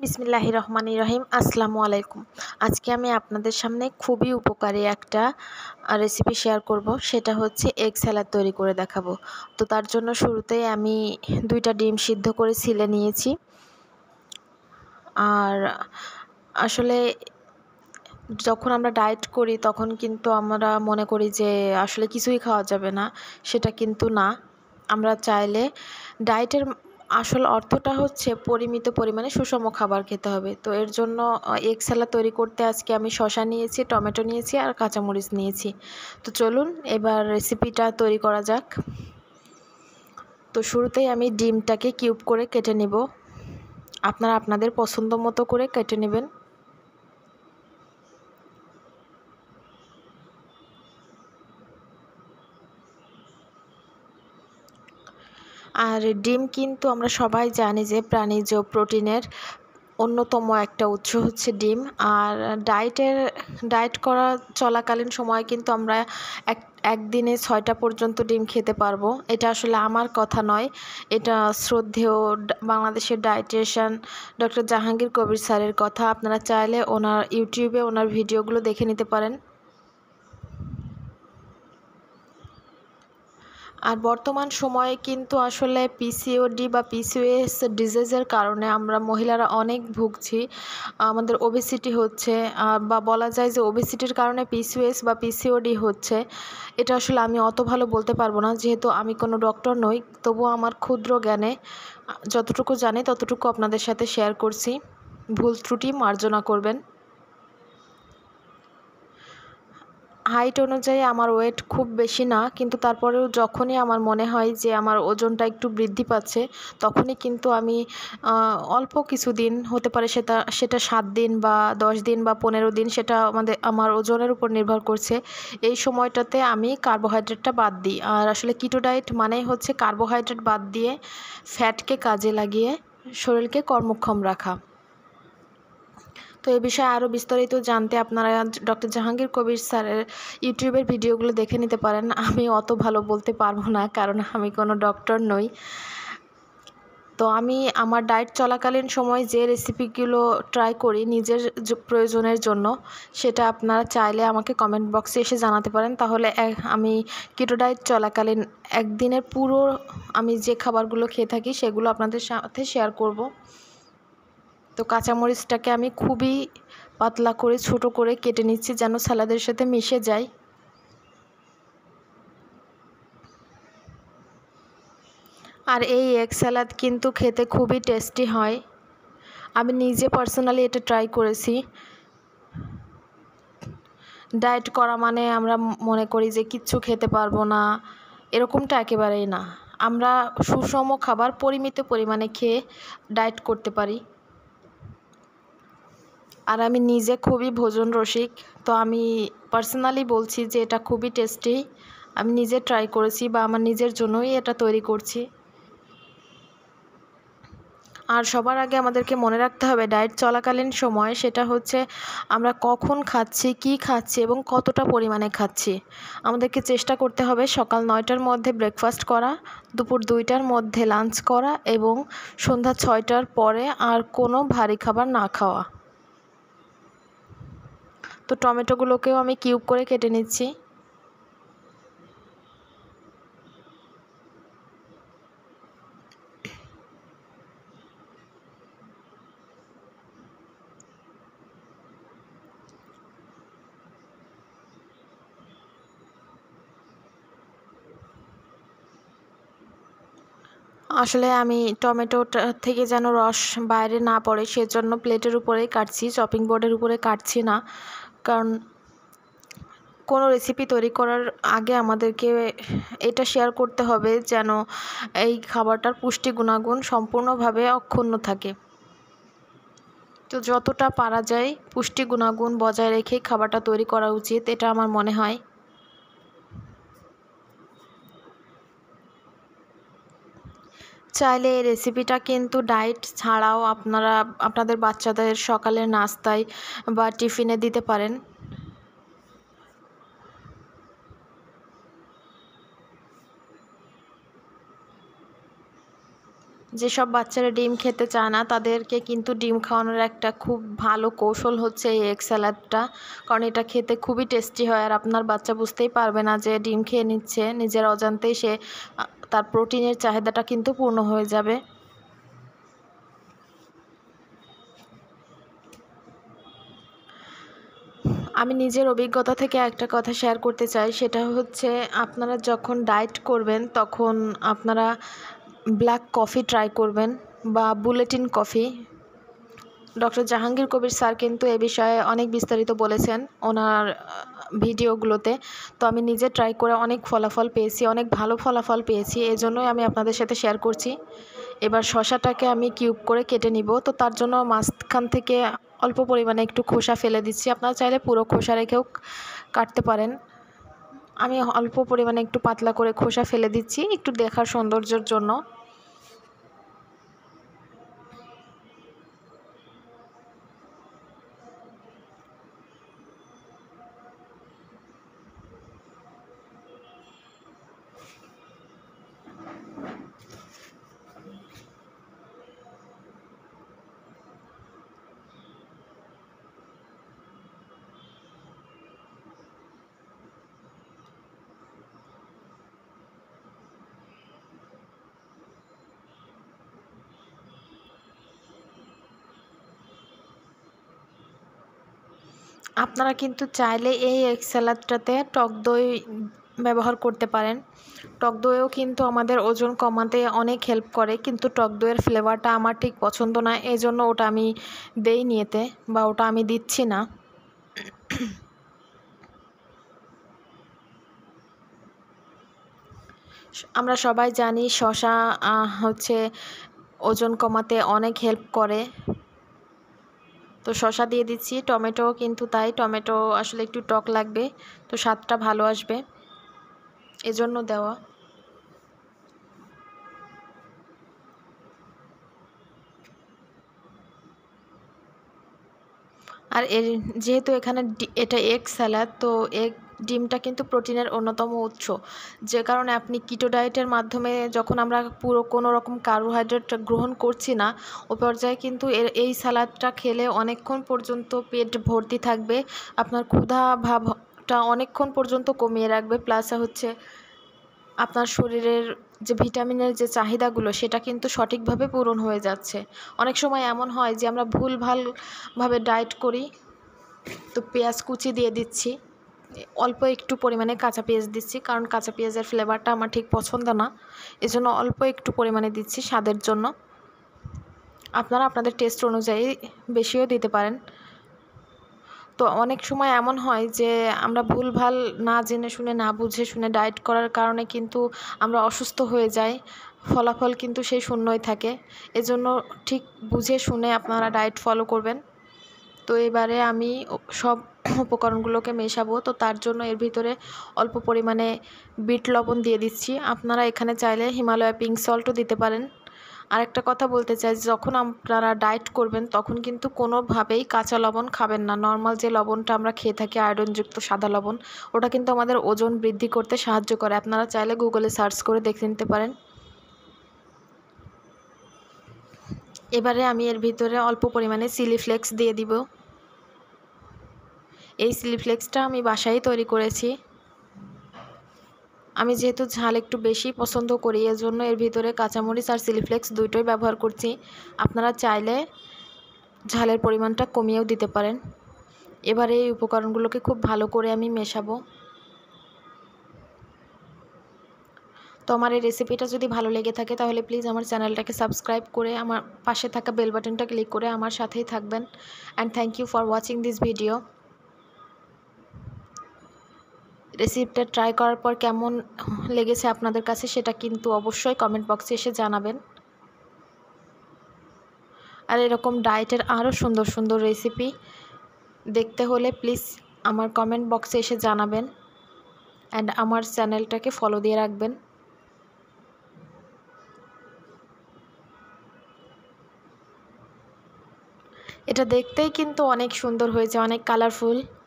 বিসমিল্লাহির রহমানির রহিম। আসসালামু আলাইকুম। আজকে আমি আপনাদের সামনে খুবই উপকারী একটা রেসিপি শেয়ার করব। সেটা হচ্ছে এগ স্যালাড তৈরি করে দেখাবো। তো তার জন্য শুরুতেই আমি 2টা ডিম সিদ্ধ করে ছিলে নিয়েছি। আর আসলে যখন আমরা ডায়েট করি তখন কিন্তু আমরা মনে করি যে আসলে কিছুই খাওয়া যাবে না, সেটা কিন্তু না। আমরা চাইলে ডায়েটের আসল অর্থটা হচ্ছে পরিমিত পরিমাণে সুষম খাবার খেতে হবে। তো এর জন্য এগ স্যালাড তৈরি করতে আজকে আমি শসা নিয়েছি, টমেটো নিয়েছি আর কাঁচামরিচ নিয়েছি। তো চলুন এবার রেসিপিটা তৈরি করা যাক। তো শুরুতেই আমি ডিমটাকে কিউব করে কেটে নেব। আপনারা আপনাদের পছন্দ মতো করে কেটে নেবেন। আর ডিম কিন্তু আমরা সবাই জানি যে প্রাণীজ প্রোটিনের অন্যতম একটা উৎস হচ্ছে ডিম। আর ডায়েট করা চলাকালীন সময় কিন্তু আমরা একদিনে 6টা পর্যন্ত ডিম খেতে পারবো। এটা আসলে আমার কথা নয়, এটা শ্রদ্ধেয় বাংলাদেশের ডায়েটিশিয়ান ডক্টর জাহাঙ্গীর কবির স্যারের কথা। আপনারা চাইলে ওনার ইউটিউবে ওনার ভিডিওগুলো দেখে নিতে পারেন। আর বর্তমান সময়ে কিন্তু আসলে পিসিওডি বা পিসিওএস ডিজিজের কারণে আমরা মহিলারা অনেক ভুগছি। আমাদের ওবেসিটি হচ্ছে, বা বলা যায় যে ওবেসিটির কারণে পিসিওএস বা পিসিওডি হচ্ছে। এটা আসলে আমি অত ভালো বলতে পারবো না, যেহেতু আমি কোনো ডক্টর নই। তবুও আমার ক্ষুদ্র জ্ঞানে যতটুকু জানি ততটুকু আপনাদের সাথে শেয়ার করছি। ভুল ত্রুটি মার্জনা করবেন। হাইট অনুযায়ী আমার ওয়েট খুব বেশি না, কিন্তু তারপরেও যখনই আমার মনে হয় যে আমার ওজনটা একটু বৃদ্ধি পাচ্ছে, তখনই কিন্তু আমি অল্প কিছুদিন হতে পারে, সেটা 7 দিন বা 10 দিন বা 15 দিন, সেটা আমার ওজনের উপর নির্ভর করছে। এই সময়টাতে আমি কার্বোহাইড্রেটটা বাদ দিই। আর আসলে কিটো ডায়েট মানেই হচ্ছে কার্বোহাইড্রেট বাদ দিয়ে ফ্যাটকে কাজে লাগিয়ে শরীরকে কর্মক্ষম রাখা। তো এই বিষয়ে আরও বিস্তারিত জানতে আপনারা ডক্টর জাহাঙ্গীর কবির স্যারের ইউটিউবের ভিডিওগুলো দেখে নিতে পারেন। আমি অত ভালো বলতে পারবো না, কারণ আমি কোনো ডক্টর নই। তো আমি আমার ডায়েট চলাকালীন সময় যে রেসিপিগুলো ট্রাই করি নিজের প্রয়োজনের জন্য, সেটা আপনারা চাইলে আমাকে কমেন্ট বক্সে এসে জানাতে পারেন। তাহলে আমি কিটো ডায়েট চলাকালীন একদিনের পুরো আমি যে খাবারগুলো খেয়ে থাকি সেগুলো আপনাদের সাথে শেয়ার করব। তো কাঁচামরিচটাকে আমি খুবই পাতলা করে ছোট করে কেটে নিচ্ছি, যেন স্যালাদের সাথে মিশে যায়। আর এই এগ স্যালাদ কিন্তু খেতে খুবই টেস্টি হয়। আমি নিজে পার্সোনালি এটা ট্রাই করেছি। ডায়েট করা মানে আমরা মনে করি যে কিচ্ছু খেতে পারবো না, এরকমটা একেবারেই না। আমরা সুষম খাবার পরিমিত পরিমাণে খেয়ে ডায়েট করতে পারি। আর আমি নিজে খুবই ভোজন রসিক, তো আমি পার্সোনালি বলছি যে এটা খুবই টেস্টি। আমি নিজে ট্রাই করেছি বা আমার নিজের জন্যই এটা তৈরি করছি। আর সবার আগে আমাদেরকে মনে রাখতে হবে ডায়েট চলাকালীন সময় সেটা হচ্ছে আমরা কখন খাচ্ছি, কি খাচ্ছি এবং কতটা পরিমাণে খাচ্ছি। আমাদেরকে চেষ্টা করতে হবে সকাল 9টার মধ্যে ব্রেকফাস্ট করা, দুপুর 2টার মধ্যে লাঞ্চ করা এবং সন্ধ্যা 6টার পরে আর কোনো ভারী খাবার না খাওয়া। তো টমেটোগুলোকেও আমি কিউব করে কেটে নিচ্ছি। আসলে আমি টমেটোটা থেকে যেন রস বাইরে না পড়ে সেজন্য প্লেটের উপরেই কাটছি, চপিং বোর্ডের উপরে কাটছি না। কারণ কোনো রেসিপি তৈরি করার আগে আমাদেরকে এটা শেয়ার করতে হবে যেন এই খাবারটার পুষ্টি গুণাগুণ সম্পূর্ণভাবে অক্ষুণ্ণ থাকে। তো যতটা পারা যায় পুষ্টি গুণাগুণ বজায় রেখেই খাবারটা তৈরি করা উচিত, এটা আমার মনে হয়। চাইলে এই রেসিপিটা কিন্তু ডায়েট ছাড়াও আপনারা আপনাদের বাচ্চাদের সকালের নাস্তায় বা টিফিনে দিতে পারেন। যেসব বাচ্চারা ডিম খেতে চায় না তাদেরকে কিন্তু ডিম খাওয়ানোর একটা খুব ভালো কৌশল হচ্ছে এই এগ স্যালাডটা, কারণ এটা খেতে খুবই টেস্টি হয়। আর আপনার বাচ্চা বুঝতেই পারবে না যে ডিম খেয়ে নিচ্ছে, নিজের অজান্তেই সে তার প্রোটিনের চাহিদাটা কিন্তু পূর্ণ হয়ে যাবে। আমি নিজের অভিজ্ঞতা থেকে একটা কথা শেয়ার করতে চাই, সেটা হচ্ছে আপনারা যখন ডায়েট করবেন তখন আপনারা ব্ল্যাক কফি ট্রাই করবেন বা bulletin coffee. Doctor Jahangir Kabir sir কিন্তু এ বিষয়ে অনেক বিস্তারিত বলেছেন ওনার ভিডিওগুলোতে। তো আমি নিজে ট্রাই করে অনেক ফলাফল পেয়েছি, অনেক ভালো ফলাফল পেয়েছি, এই জন্যই আমি আপনাদের সাথে শেয়ার করছি। এবার শসাটাকে আমি কিউব করে কেটে নিব। তো তার জন্য মাঝখান থেকে অল্প পরিমাণে একটু খোসা ফেলে দিচ্ছি, আপনারা চাইলে পুরো খোসা রেখেও কাটতে পারেন। আমি অল্প পরিমাণে একটু পাতলা করে খোসা ফেলে দিচ্ছি একটু দেখার সৌন্দর্যের জন্য। আপনারা কিন্তু চাইলে এই এগ স্যালাডটাতে টক দই ব্যবহার করতে পারেন। টক দইও কিন্তু আমাদের ওজন কমাতে অনেক হেল্প করে, কিন্তু টক দইয়ের ফ্লেভারটা আমার ঠিক পছন্দ না, এই জন্য ওটা আমি দেইনি এতে, বা ওটা আমি দিচ্ছি না। আমরা সবাই জানি শসা হচ্ছে ওজন কমাতে অনেক হেল্প করে। তো শসা দিয়ে দিচ্ছি, টমেটো কিন্তু তাই, টমেটো আসলে একটু টক লাগবে, তো স্বাদটা ভালো আসবে এজন্য দেওয়া। আর এর যেহেতু এখানে এটা এগ স্যালাড, তো এগ ডিমটা কিন্তু প্রোটিনের অন্যতম উৎস, যে কারণে আপনি কিটো ডায়েটের মাধ্যমে যখন আমরা পুরো কোনো রকম কার্বোহাইড্রেট গ্রহণ করছি না, ও পর্যায়ে কিন্তু এই স্যালাডটা খেলে অনেকক্ষণ পর্যন্ত পেট ভর্তি থাকবে, আপনার ক্ষুধা ভাবটা অনেকক্ষণ পর্যন্ত কমিয়ে রাখবে, প্লাস হচ্ছে আপনার শরীরের যে ভিটামিনের যে চাহিদাগুলো সেটা কিন্তু সঠিকভাবে পূরণ হয়ে যাচ্ছে। অনেক সময় এমন হয় যে আমরা ভুলভালভাবে ডায়েট করি, তো পেঁয়াজ কুচি দিয়ে দিচ্ছি, অল্প একটু পরিমাণে কাঁচা পেঁয়াজ দিচ্ছি, কারণ কাঁচা পেঁয়াজের ফ্লেভারটা আমার ঠিক পছন্দ না, এজন্য অল্প একটু পরিমাণে দিচ্ছি স্বাদের জন্য। আপনারা আপনাদের টেস্ট অনুযায়ী বেশিও দিতে পারেন। তো অনেক সময় এমন হয় যে আমরা ভুলভাল না জেনে শুনে না বুঝে শুনে ডায়েট করার কারণে কিন্তু আমরা অসুস্থ হয়ে যাই, ফলাফল কিন্তু সেই শূন্যই থাকে। এজন্য ঠিক বুঝে শুনে আপনারা ডায়েট ফলো করবেন। তো এবারে আমি সব উপকরণগুলোকে মেশাবো, তো তার জন্য এর ভিতরে অল্প পরিমাণে বিট লবণ দিয়ে দিচ্ছি। আপনারা এখানে চাইলে হিমালয়া পিঙ্ক সল্টও দিতে পারেন। আরেকটা কথা বলতে চাই, যখন আপনারা ডায়েট করবেন তখন কিন্তু কোনোভাবেই কাঁচা লবণ খাবেন না। নর্মাল যে লবণটা আমরা খেয়ে থাকি আয়োডিনযুক্ত সাদা লবণ, ওটা কিন্তু আমাদের ওজন বৃদ্ধি করতে সাহায্য করে। আপনারা চাইলে গুগলে সার্চ করে দেখে নিতে পারেন। এবারে আমি এর ভিতরে অল্প পরিমাণে চিলি ফ্লেক্স দিয়ে দিব। এই চিলি ফ্লেক্সটা আমি বাসায় তৈরি করেছি। আমি যেহেতু ঝাল একটু বেশি পছন্দ করি, এজন্য এর ভিতরে কাঁচামরিচ আর চিলি ফ্লেক্স দুটোই ব্যবহার করছি। আপনারা চাইলে ঝালের পরিমাণটা কমিয়েও দিতে পারেন। এবারে এই উপকরণগুলোকে খুব ভালো করে আমি মেশাবো। তো আমার এই রেসিপিটা যদি ভালো লেগে থাকে তাহলে প্লিজ আমার চ্যানেলটাকে সাবস্ক্রাইব করে আমার পাশে থাকা বেল বাটনটা ক্লিক করে আমার সাথেই থাকবেন। And thank you for watching this video. রেসিপিটা ট্রাই করার পর কেমন লেগেছে আপনাদের কাছে সেটা কিন্তু অবশ্যই কমেন্ট বক্সে এসে জানাবেন। আর এরকম ডায়েটের আরও সুন্দর সুন্দর রেসিপি দেখতে হলে প্লিজ আমার কমেন্ট বক্সে এসে জানাবেন, অ্যান্ড আমার চ্যানেলটাকে ফলো দিয়ে রাখবেন। এটা দেখতেই কিন্তু অনেক সুন্দর হয়েছে, অনেক কালারফুল।